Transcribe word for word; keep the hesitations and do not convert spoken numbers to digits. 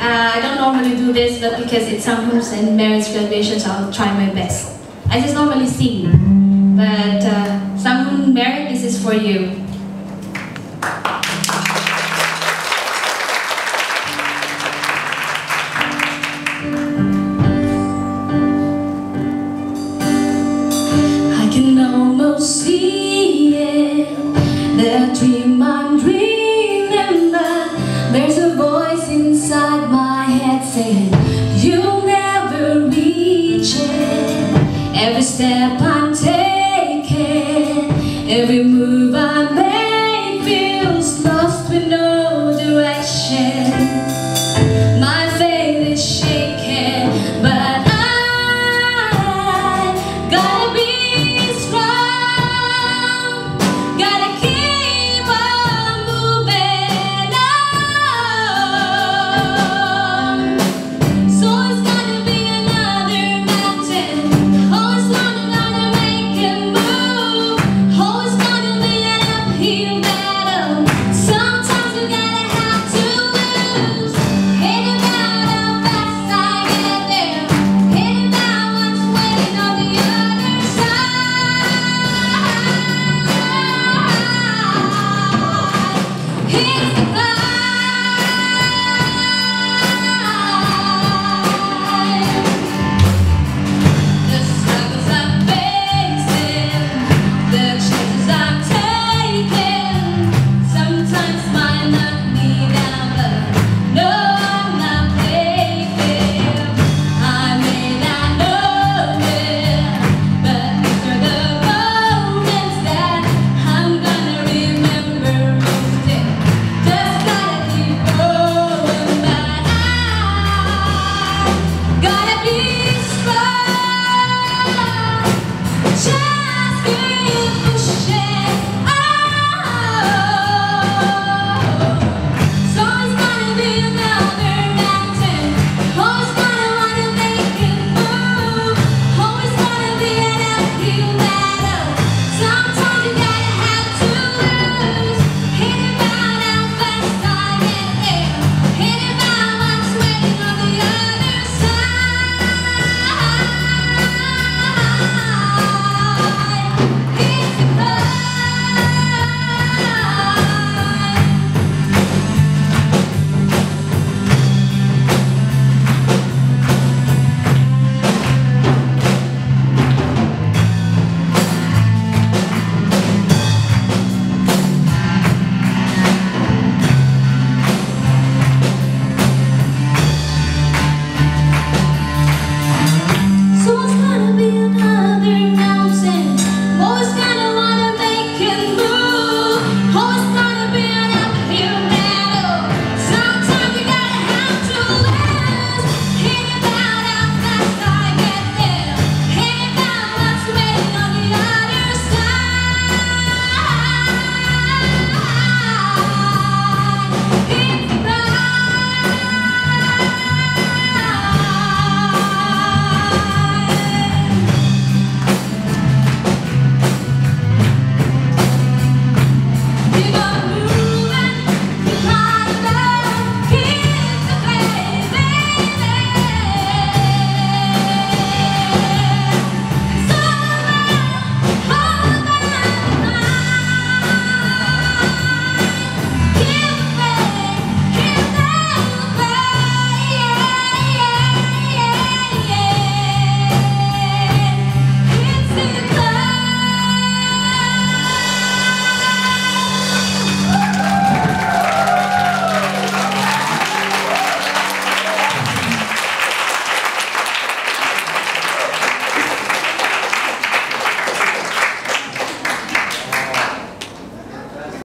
Uh, I don't normally do this, but because it's Sanghoons and marriage graduations, I'll try my best. I just normally sing, but uh, Sanghoon Merit, this is for you. I can almost see it, the dream I'm dreaming, but there's a voice inside my head saying, you